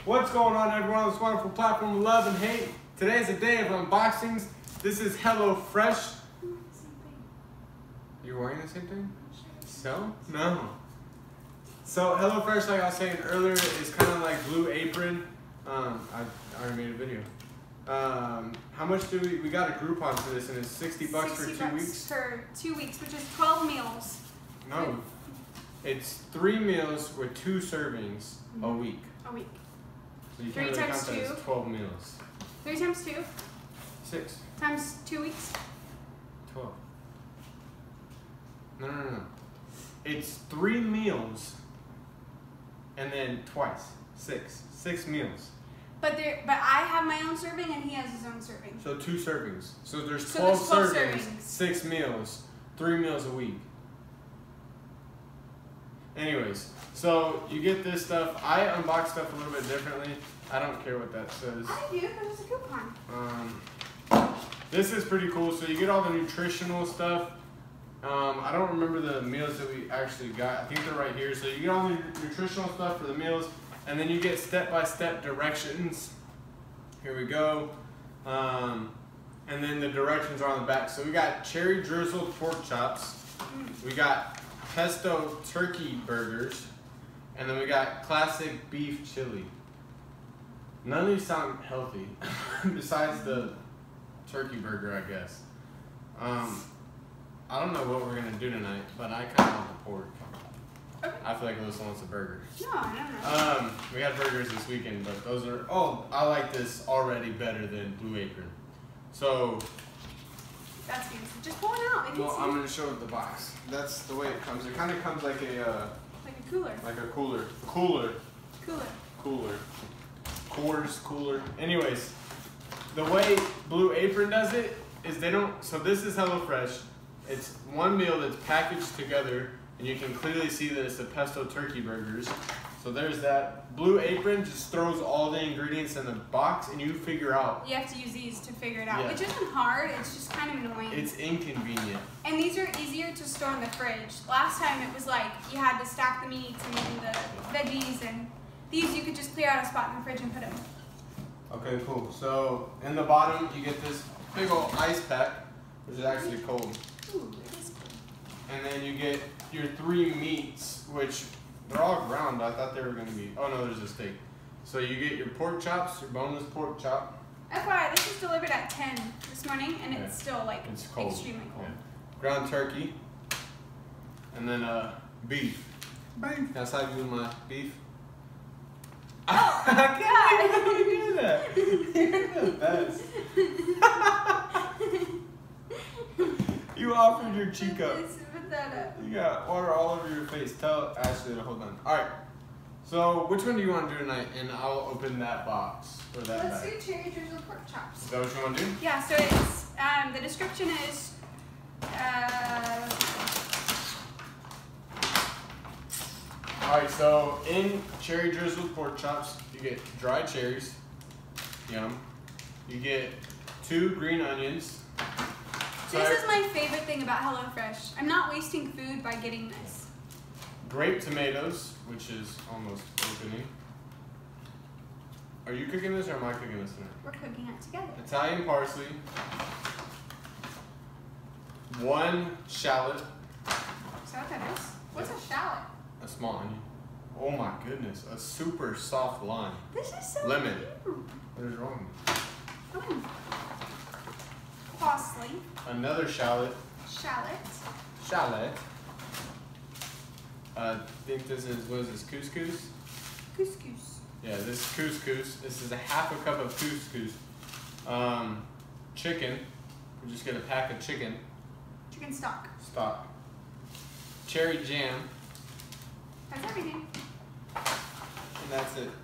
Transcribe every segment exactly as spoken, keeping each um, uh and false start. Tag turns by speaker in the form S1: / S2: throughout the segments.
S1: What's going on, everyone, on this wonderful platform of love and hate? Today's a day of unboxings. This is HelloFresh. You're wearing the same thing? So? No. So HelloFresh, like I was saying earlier, is kind of like Blue Apron. Um, I, I already made a video. Um, how much do we, we got a Groupon for this, and it's sixty bucks for two
S2: bucks
S1: weeks?
S2: for two weeks, which is twelve meals.
S1: No. It's three meals with two servings
S2: Mm-hmm.
S1: a week.
S2: A week.
S1: So you
S2: Three
S1: can't really
S2: times
S1: count that
S2: two?
S1: as twelve meals.
S2: Three times two?
S1: Six.
S2: Times two weeks?
S1: Twelve. No, no, no, no. It's three meals and then twice. Six. Six meals.
S2: But there, but I have my own serving and he has his own serving.
S1: So two servings. So there's
S2: So
S1: twelve,
S2: there's twelve
S1: servings,
S2: servings.
S1: six meals, three meals a week. Anyways, so you get this stuff. I unbox stuff a little bit differently. I don't care what that says.
S2: I do, but it's a coupon.
S1: Um, this is pretty cool. So you get all the nutritional stuff. Um, I don't remember the meals that we actually got. I think they're right here. So you get all the nutritional stuff for the meals, and then you get step-by-step directions. Here we go. Um, and then the directions are on the back. So we got cherry drizzled pork chops. We got pesto turkey burgers. And then we got classic beef chili. None of these sound healthy, besides the turkey burger, I guess. Um, I don't know what we're gonna do tonight, but I kind of want the pork.
S2: Okay.
S1: I feel like Alyssa wants a burger.
S2: No, I don't know.
S1: Um, we had burgers this weekend, but those are, oh, I like this already better than Blue Apron. So,
S2: That's good. Just pull it out. I can
S1: well,
S2: see.
S1: I'm gonna show it the box. That's the way it comes. It kind of comes like a, uh,
S2: Like a cooler.
S1: like a cooler, cooler,
S2: Cooler.
S1: cooler, Coors cooler. Anyways, the way Blue Apron does it is they don't, so this is HelloFresh. It's one meal that's packaged together, and you can clearly see that it's the pesto turkey burgers. So there's that. Blue Apron just throws all the ingredients in the box, and you figure out.
S2: You have to use these to figure it out,
S1: Yeah.
S2: which isn't hard. It's just kind of annoying.
S1: It's inconvenient.
S2: And these are easier to store in the fridge. Last time it was like you had to stack the meats and then the veggies, and these you could just clear out a spot in the fridge and put them.
S1: Okay, cool. So in the bottom, you get this big old ice pack, which is actually cold.
S2: Ooh, it is cool.
S1: And then you get your three meats, which they're all ground. I thought they were going to be, oh no, there's a steak. So you get your pork chops, your boneless pork chop.
S2: F Y I, this was delivered at ten this morning, and
S1: Yeah.
S2: it's still like
S1: It's cold.
S2: extremely cold.
S1: Yeah. Ground turkey. And then uh, beef.
S2: Burn.
S1: That's how you do my beef.
S2: Oh,
S1: I can't believe you do that. You're the best. You offered your cheek up.
S2: Let's put that up.
S1: You got water all over your face. Tell Ashley to hold on. Alright. So, which one do you want to do tonight? And I'll open that box or that
S2: Let's
S1: bag.
S2: do cherry drizzled pork chops.
S1: Is that what you want to do?
S2: Yeah, so it's, um, the description is, uh,
S1: Alright, so in cherry drizzled pork chops, you get dried cherries. Yum. You get two green onions. So
S2: this is my favorite thing about HelloFresh. I'm not wasting food by getting this.
S1: grape tomatoes, which is almost opening. Are you cooking this or am I cooking this tonight?
S2: We're cooking it together.
S1: Italian parsley. One shallot.
S2: Is that what that is? What's a shallot?
S1: A small onion. Oh my goodness, a super soft lime.
S2: This is so
S1: Lemon.
S2: cute.
S1: What is wrong?
S2: Mm. Parsley.
S1: Another shallot.
S2: Shallot.
S1: Shallot. I uh, think this is, what is this, couscous?
S2: Couscous.
S1: Yeah, this is couscous. This is a half a cup of couscous. Um, chicken. We just get a pack of chicken
S2: Chicken stock.
S1: stock. Cherry jam.
S2: That's everything.
S1: And that's it.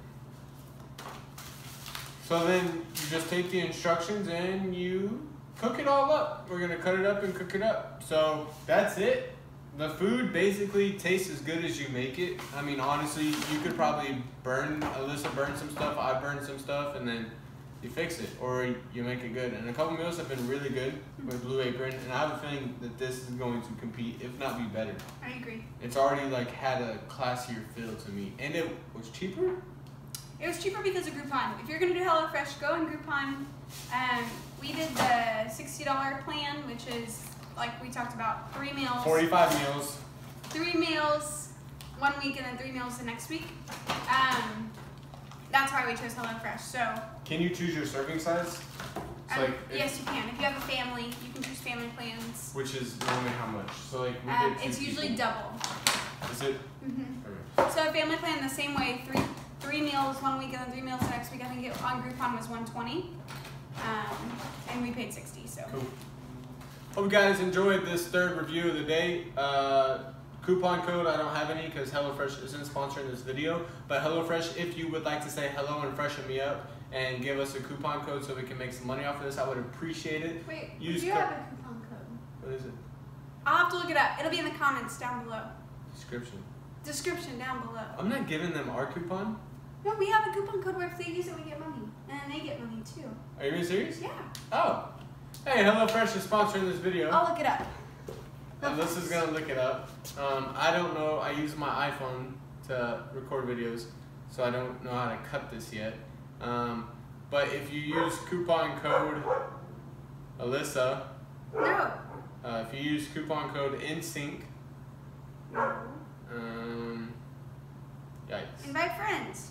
S1: So then you just take the instructions and you cook it all up. We're gonna cut it up and cook it up. So that's it. The food basically tastes as good as you make it. I mean, honestly, you could probably burn, Alyssa burned some stuff, I burned some stuff, and then you fix it or you make it good. And a couple meals have been really good with Blue Apron, and I have a feeling that this is going to compete, if not be better.
S2: I agree.
S1: It's already like had a classier feel to me, and it was cheaper.
S2: It was cheaper because of Groupon. If you're gonna do HelloFresh, go on Groupon. Um, we did the sixty dollar plan, which is like we talked about, three meals.
S1: forty-five meals.
S2: Three meals one week and then three meals the next week. Um, that's why we chose HelloFresh. So.
S1: Can you choose your serving size?
S2: Um,
S1: like
S2: yes, you can. If you have a family, you can choose family plans.
S1: Which is normally how much? So like we
S2: Um,
S1: did
S2: it's
S1: two
S2: usually
S1: people.
S2: double.
S1: Is it?
S2: Mm-hmm.
S1: Okay.
S2: So a family plan the same way, three three meals one week and then three meals the next week. I think it, on Groupon was one twenty, um, and we paid sixty. So.
S1: Cool. Hope you guys enjoyed this third review of the day. Uh, coupon code, I don't have any because HelloFresh isn't sponsoring this video. But HelloFresh, if you would like to say hello and freshen me up and give us a coupon code so we can make some money off of this, I would appreciate it.
S2: Wait,
S1: Use
S2: do you
S1: co-
S2: have a coupon code?
S1: What is it?
S2: I'll have to look it up. It'll be in the comments down below.
S1: Description.
S2: Description down below.
S1: I'm not giving them our coupon.
S2: No, we have a coupon code where if they use it, we get money. And then they get money too.
S1: Are you being serious?
S2: Yeah.
S1: Oh. Hey, HelloFresh is sponsoring this video.
S2: I'll look it up.
S1: Alyssa's gonna look it up. Um, I don't know. I use my iPhone to record videos, so I don't know how to cut this yet. Um, but if you use coupon code Alyssa,
S2: No.
S1: uh, if you use coupon code N Sync,
S2: No.
S1: um, yikes.
S2: Invite friends.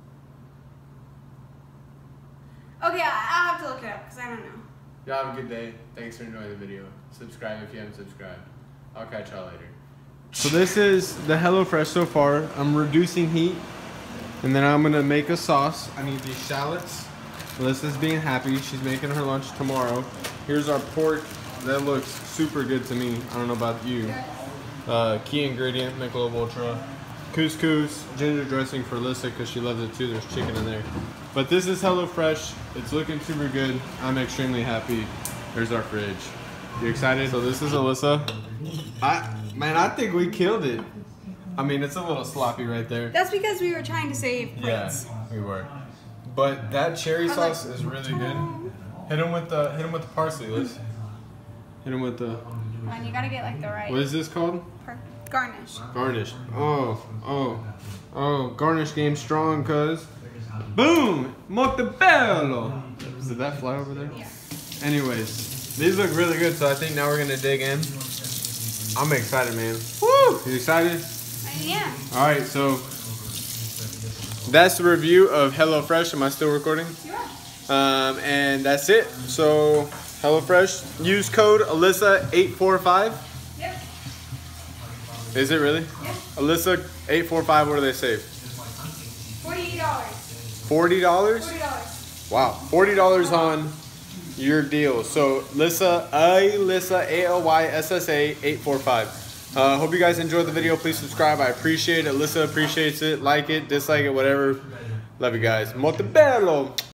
S2: Okay, I- I'll have to look it up because I don't know.
S1: Y'all have a good day. Thanks for enjoying the video. Subscribe if you haven't subscribed. I'll catch y'all later. So this is the HelloFresh so far. I'm reducing heat, and then I'm gonna make a sauce. I need these shallots. Alyssa's being happy. She's making her lunch tomorrow. Here's our pork. That looks super good to me. I don't know about you. Uh, key ingredient, Michelob Ultra. Couscous, ginger dressing for Alyssa because she loves it too. There's chicken in there. But this is HelloFresh. It's looking super good. I'm extremely happy. There's our fridge. You excited? So this is Alyssa. I man, I think we killed it. I mean, it's a little sloppy right there.
S2: That's because we were trying to save plates.
S1: Yeah, we were. But that cherry
S2: I
S1: sauce
S2: like-
S1: is really good. Hit him with the hit him with the parsley, Liz. Hit him with the
S2: And you gotta get like the right
S1: what is this called?
S2: per- garnish.
S1: Garnish. Oh, oh, oh, garnish game strong, cuz. Boom! Montebello! Did that fly over there?
S2: Yeah.
S1: Anyways, these look really good, so I think now we're gonna dig in. I'm excited, man. Woo! You excited?
S2: I am.
S1: Alright, so that's the review of HelloFresh. Am I still recording?
S2: You are.
S1: Um, and that's it. So, HelloFresh, use code Alyssa eight four five.
S2: Yep.
S1: Is it really?
S2: Yep.
S1: Alyssa eight four five, what do they save?
S2: Forty-eight dollars.
S1: forty dollars?
S2: Forty dollars.
S1: Wow, forty dollars on your deal. So, Lyssa, Alyssa, A L Y S S A eight four five. Uh, hope you guys enjoyed the video. Please subscribe. I appreciate it. Alyssa appreciates it. Like it, dislike it, whatever. Love you guys. Montebello.